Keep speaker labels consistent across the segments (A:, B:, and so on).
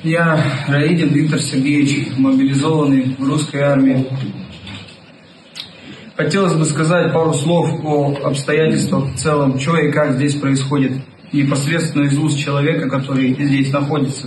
A: Я Раидин Виктор Сергеевич, мобилизованный в русской армии. Хотелось бы сказать пару слов о обстоятельствах в целом, что и как здесь происходит, непосредственно из уст человека, который здесь находится.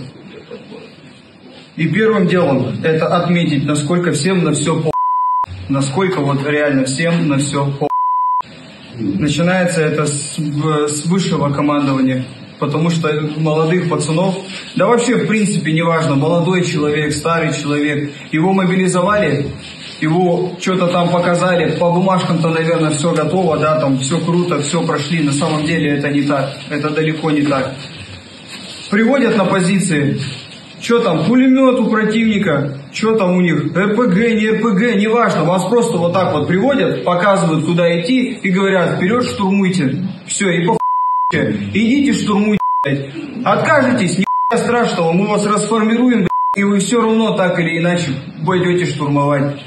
A: И первым делом это отметить, насколько всем на все насколько вот реально всем на все Начинается это с высшего командования. Потому что молодых пацанов, да вообще в принципе неважно, молодой человек, старый человек, его мобилизовали, его что-то там показали, по бумажкам-то, наверное, все готово, да, там все круто, все прошли, на самом деле это не так, это далеко не так. Приводят на позиции, что там, пулемет у противника, что там у них, РПГ, не РПГ, неважно, вас просто вот так вот приводят, показывают, куда идти и говорят, вперед штурмуйте, все, и по идите штурмуйте, блядь. Откажетесь, ни страшного, мы вас расформируем, блядь, и вы все равно так или иначе пойдете штурмовать.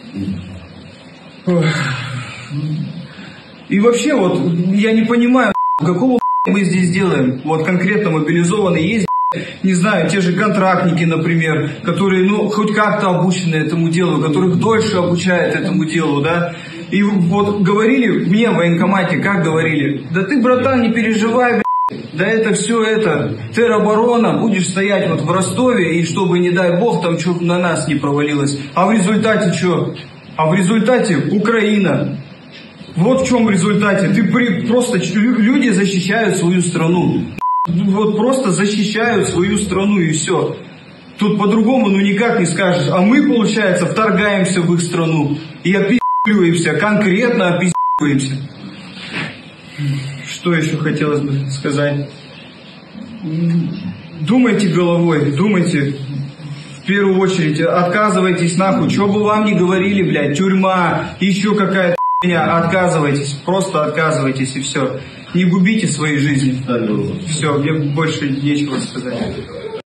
A: И вообще вот, я не понимаю, какого мы здесь делаем, вот конкретно мобилизованные есть, не знаю, те же контрактники, например, которые, ну, хоть как-то обучены этому делу, которых дольше обучают этому делу, да. И вот говорили мне в военкомате, как говорили, да ты, братан, не переживай, блядь, да это все это, тероборона, будешь стоять вот в Ростове, и чтобы, не дай бог, там что на нас не провалилось. А в результате что? А в результате Украина. Вот в чем в результате. Просто люди защищают свою страну. Вот просто защищают свою страну и все. Тут по-другому ну никак не скажешь. А мы, получается, вторгаемся в их страну и опиздиваемся, конкретно опиздиваемся. Что еще хотелось бы сказать? Думайте головой, думайте. В первую очередь, отказывайтесь нахуй. Что бы вам ни говорили, блядь, тюрьма, еще какая-то хуйня, отказывайтесь. Просто отказывайтесь и все. Не губите своей жизни. Все, мне больше нечего сказать.